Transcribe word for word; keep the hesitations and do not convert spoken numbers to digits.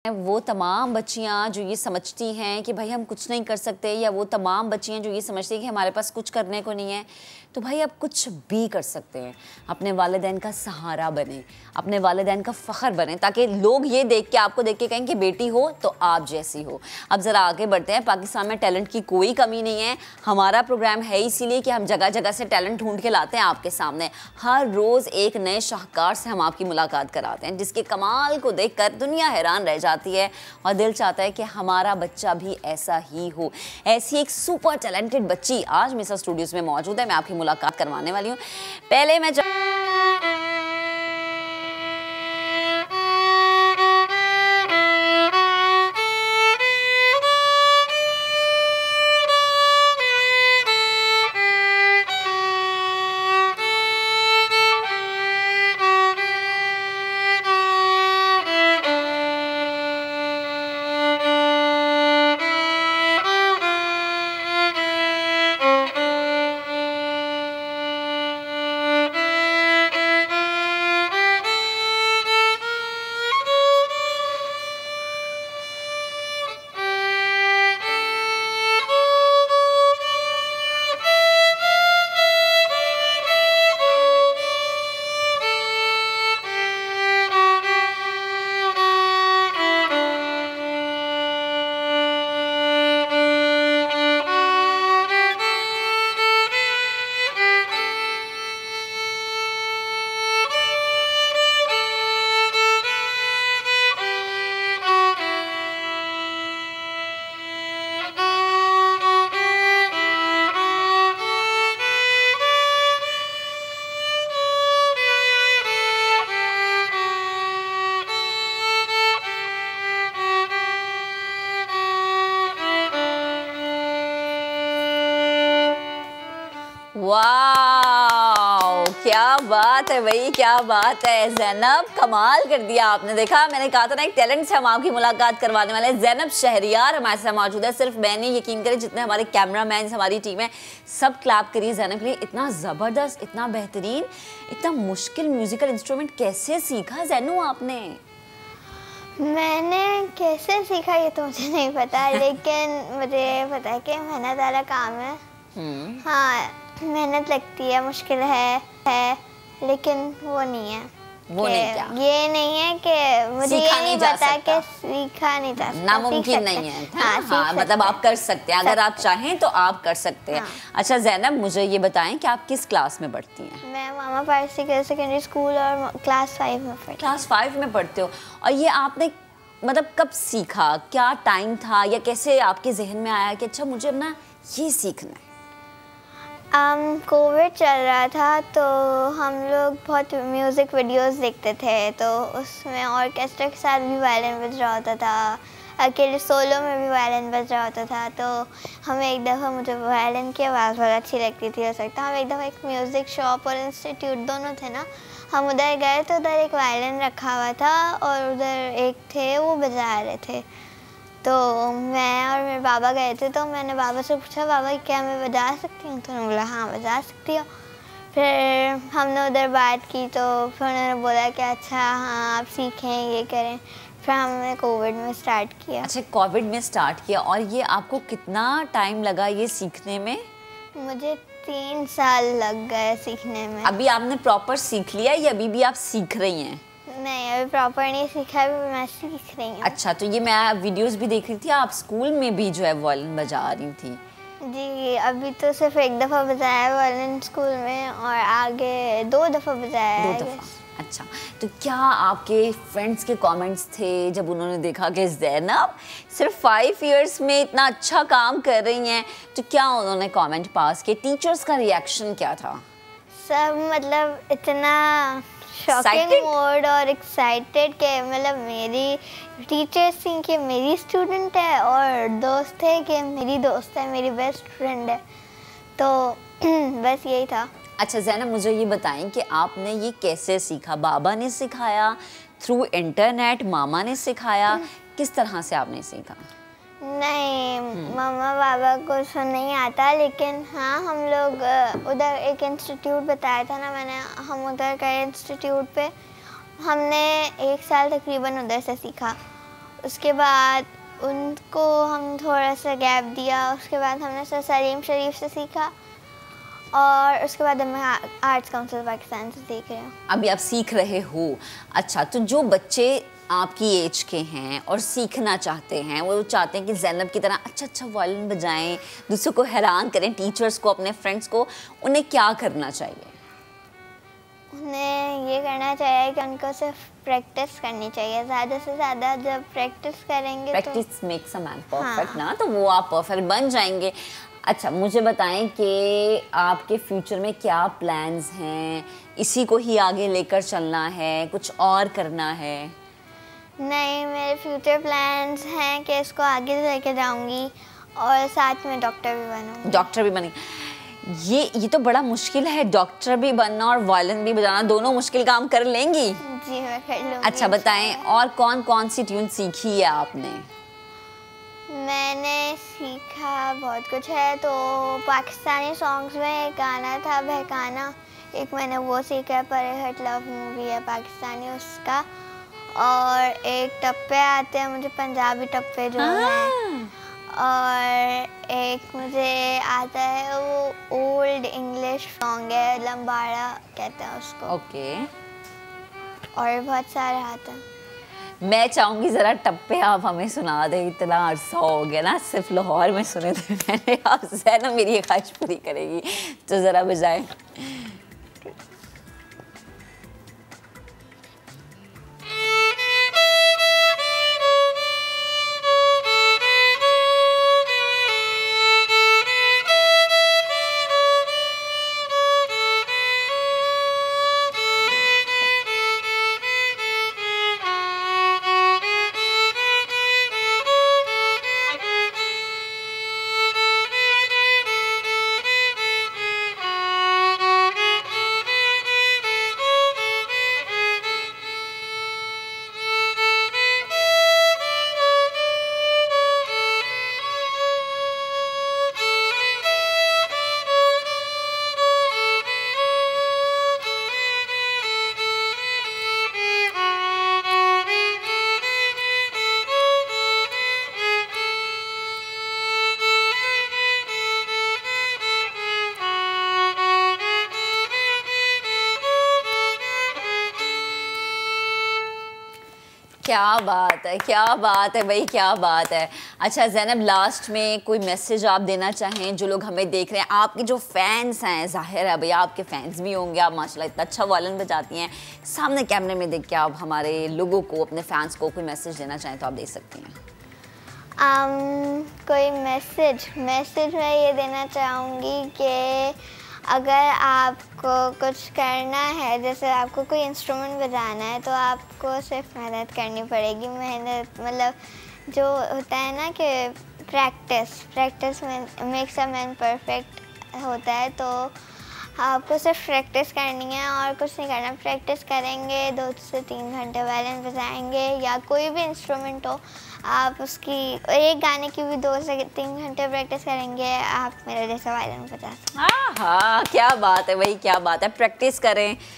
वो तमाम बच्चियां जो ये समझती हैं कि भाई हम कुछ नहीं कर सकते, या वो तमाम बच्चियां जो ये समझती हैं कि हमारे पास कुछ करने को नहीं है, तो भाई आप कुछ भी कर सकते हैं। अपने वालिदैन का सहारा बने, अपने वालिदैन का फ़ख्र बने, ताकि लोग ये देख के आपको देख के कहें कि बेटी हो तो आप जैसी हो। अब ज़रा आगे बढ़ते हैं। पाकिस्तान में टैलेंट की कोई कमी नहीं है। हमारा प्रोग्राम है इसीलिए कि हम जगह जगह से टैलेंट ढूंढ के लाते हैं आपके सामने। हर रोज़ एक नए शाहकार से हम आपकी मुलाकात कराते हैं, जिसके कमाल को देख कर दुनिया हैरान रह जाती है और दिल चाहता है कि हमारा बच्चा भी ऐसा ही हो। ऐसी एक सुपर टैलेंटेड बच्ची आज मिसा स्टूडियोज़ में मौजूद है। मैं आपकी मुलाकात करवाने वाली हूँ। पहले मैं वाह, क्या बात है भाई, क्या बात है। ज़ैनब, कमाल कर दिया आपने। देखा, मैंने कहा था ना, एक टैलेंट से हम आपकी मुलाकात करवाने वाले हैं। ज़ैनब शहरियार हमारे साथ मौजूद है। सिर्फ मैंने, यकीन करें जितने हमारे कैमरामैन, हमारी टीम है, सब क्लैप करिए ज़ैनब के लिए। इतना ज़बरदस्त, इतना बेहतरीन, इतना मुश्किल म्यूज़िकल इंस्ट्रूमेंट कैसे सीखा ज़ैनू आपने? मैंने कैसे सीखा ये तो मुझे नहीं पता, लेकिन मुझे पता है कि मेहनत वाला काम है। हाँ, मेहनत लगती है, मुश्किल है है लेकिन वो नहीं है। वो नहीं क्या? ये नहीं है कि मुझे ये नहीं पता कि सीखा नहीं जा सकता, नामुमकिन नहीं है। हाँ, हाँ, मतलब आप कर सकते हैं, अगर आप चाहें तो आप कर सकते हैं। अच्छा ज़ैनब, मुझे ये बताएं कि आप किस क्लास में पढ़ती हैं? मैं Mama Parsi girls secondary school और क्लास फाइव में पढ़ती। क्लास फाइव में पढ़ते हो। और ये आपने मतलब कब सीखा, क्या टाइम था, या कैसे आपके जहन में आया कि अच्छा मुझे ना ये सीखना है? कोविड um, चल रहा था तो हम लोग बहुत म्यूज़िक वीडियोस देखते थे, तो उसमें ऑर्केस्ट्रा के साथ भी वायलिन बज रहा होता था, अकेले सोलो में भी वायलिन बज रहा होता था। तो हमें एक दफ़ा, मुझे वायलिन की आवाज़ बहुत अच्छी लगती थी, हो सकता हम एक दफ़ा एक म्यूज़िक शॉप और इंस्टीट्यूट दोनों थे ना, हम उधर गए तो उधर एक वायलिन रखा हुआ था और उधर एक थे वो बजा रहे थे। तो मैं और मेरे बाबा गए थे, तो मैंने बाबा से पूछा, बाबा क्या मैं बजा सकती हूँ? तो उन्होंने बोला हाँ बजा सकती हो। फिर हमने उधर बात की तो फिर उन्होंने बोला कि अच्छा हाँ आप सीखें, ये करें। फिर हमने कोविड में स्टार्ट किया। अच्छा, कोविड में स्टार्ट किया। और ये आपको कितना टाइम लगा ये सीखने में? मुझे तीन साल लग गए सीखने में। अभी आपने प्रॉपर सीख लिया या अभी भी आप सीख रही हैं? नहीं, अभी प्रॉपर नहीं सीखा, अभी मैं सीख रही हूँ। अच्छा, तो ये मैं वीडियोस भी देख रही थी, आप स्कूल में भी जो है वायलिन बजा रही थी? जी, अभी तो सिर्फ एक दफ़ा बजाया है वायलिन स्कूल में, और आगे दो दफ़ा बजाया है। दो दफ़ा? अच्छा, तो क्या आपके फ्रेंड्स के कमेंट्स थे जब उन्होंने देखा कि ज़ैनब सिर्फ फाइव इयर्स में इतना अच्छा काम कर रही हैं, तो क्या उन्होंने कमेंट पास किए? टीचर्स का रिएक्शन क्या था? सब मतलब इतना शॉकिंग मोड और एक्साइटेड के मतलब मेरी टीचर्स थी कि मेरी स्टूडेंट है, और दोस्त थे कि मेरी दोस्त है, मेरी बेस्ट फ्रेंड है। तो बस यही था। अच्छा ज़ैनब, मुझे ये बताएं कि आपने ये कैसे सीखा? बाबा ने सिखाया, थ्रू इंटरनेट, मामा ने सिखाया, किस तरह से आपने सीखा? नहीं, मम्मा पापा को तो नहीं आता, लेकिन हाँ हम लोग उधर एक इंस्टीट्यूट बताया था ना मैंने, हम उधर गए इंस्टीट्यूट पे, हमने एक साल तकरीबन उधर से सीखा। उसके बाद उनको हम थोड़ा सा गैप दिया, उसके बाद हमने सर सलीम शरीफ से सीखा और उसके बाद मैं आर्ट्स काउंसिल पाकिस्तान से सीख रही हूँ। अभी आप सीख रहे हो। अच्छा, तो जो बच्चे आपकी एज के हैं और सीखना चाहते हैं, वो चाहते हैं कि ज़ैनब की तरह अच्छा अच्छा वायलिन बजाएं, दूसरों को हैरान करें, टीचर्स को, अपने फ्रेंड्स को, उन्हें क्या करना चाहिए? उन्हें ये करना चाहिए कि उनको सिर्फ प्रैक्टिस करनी चाहिए, ज़्यादा से ज़्यादा। जब प्रैक्टिस करेंगे practice makes a man perfect ना, तो वो आप परफेक्ट बन जाएंगे। अच्छा, मुझे बताएं कि आपके फ्यूचर में क्या प्लान्स हैं? इसी को ही आगे लेकर चलना है, कुछ और करना है? नहीं, मेरे फ्यूचर प्लान्स हैं कि इसको आगे लेके जाऊंगी और साथ में डॉक्टर भी बनूंगी। डॉक्टर भी बनेंगी। ये ये तो बड़ा मुश्किल है, डॉक्टर भी बनना और वायलिन भी बजाना, दोनों मुश्किल काम कर लेंगी? जी, मैं कर लूँगी। अच्छा बताएं, और कौन कौन सी ट्यून सीखी है आपने? मैंने सीखा बहुत कुछ है। तो पाकिस्तानी सॉन्ग्स में एक गाना था बहकाना, एक मैंने वो सीखा है, परेहट लव मूवी है पाकिस्तानी उसका। और एक टप्पे आते हैं मुझे, पंजाबी टप्पे जो हैं। और एक मुझे आता है वो ओल्ड इंग्लिश सॉन्ग है, लंबाड़ा कहते हैं उसको। ओके। और बहुत सारे आते हैं। मैं चाहूँगी ज़रा टप्पे आप हमें सुना दें, इतना अरसा हो गया ना, सिर्फ लाहौर में सुने थे मैंने। आप ज़ैनब मेरी ये ख्वाहिश पूरी करेगी, तो ज़रा बजाएं। क्या बात है, क्या बात है भाई, क्या बात है। अच्छा ज़ैनब, लास्ट में कोई मैसेज आप देना चाहें जो लोग हमें देख रहे हैं, आपके जो फैंस हैं, जाहिर है भैया आपके फैंस भी होंगे, आप माशाल्लाह इतना अच्छा वायलिन बजाती हैं, सामने कैमरे में देख के आप हमारे लोगों को, अपने फैंस को कोई मैसेज देना चाहें तो आप दे सकती हैं। um, कोई मैसेज मैसेज मैं ये देना चाहूँगी कि अगर आपको कुछ करना है, जैसे आपको कोई इंस्ट्रूमेंट बजाना है, तो आपको सिर्फ मेहनत करनी पड़ेगी। मेहनत मतलब जो होता है ना कि practice practice makes a man perfect होता है, तो आपको सिर्फ प्रैक्टिस करनी है और कुछ नहीं करना। प्रैक्टिस करेंगे, दो से तीन घंटे वायलिन बजाएंगे या कोई भी इंस्ट्रूमेंट हो, आप उसकी एक गाने की भी दो से तीन घंटे प्रैक्टिस करेंगे, आप मेरे जैसा वायलिन बजा सकते हैं। हाँ, क्या बात है भाई, क्या बात है। प्रैक्टिस करें,